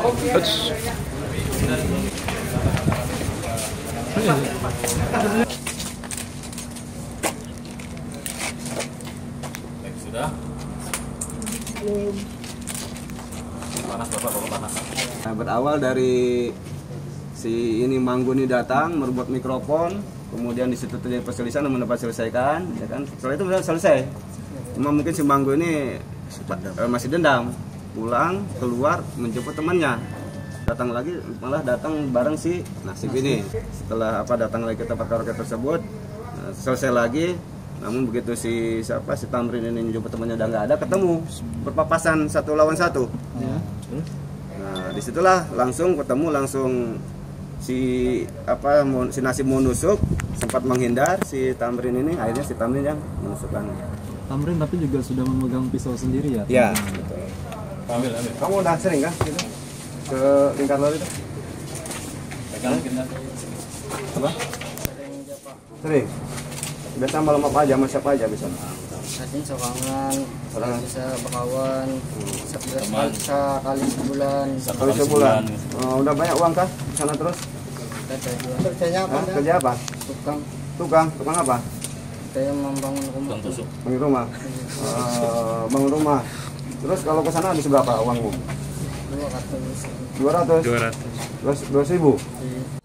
Sudah. Panas bapak panas. Nah, berawal dari si ini Mangguni datang merebut mikrofon, kemudian di situ terjadi perselisihan dan mendapat selesaikan, ya kan? Setelah itu sudah selesai. Cuma mungkin si Manggu ini masih dendam, pulang keluar menjemput temannya, datang lagi malah datang bareng si Nasib ini. Setelah datang lagi ke tempat karaoke tersebut, selesai lagi. Namun begitu si Tamrin ini menjemput temannya udah nggak ada, ketemu berpapasan 1 lawan 1. Nah disitulah langsung ketemu si Nasib mau nusuk, sempat menghindar si Tamrin ini, akhirnya si Tamrin yang menusukkan. Tamrin tapi juga sudah memegang pisau sendiri ya? Iya, betul. Ambil. Kamu udah sering kan gitu? Ke lingkar lor itu? Pegang kita. Apa? Sering. Biasa malam apa aja, sama siapa aja bisa? Kadang sokangan, bisa bakawan, bisa kali sebulan. Kali sebulan. Udah banyak uang kah di sana terus? Kerjanya apa? Kerja apa? Tukang apa? Saya membangun rumah. Bangun rumah. Bangun rumah. Terus kalau ke sana habis berapa uangmu? 200. 200. 200.000.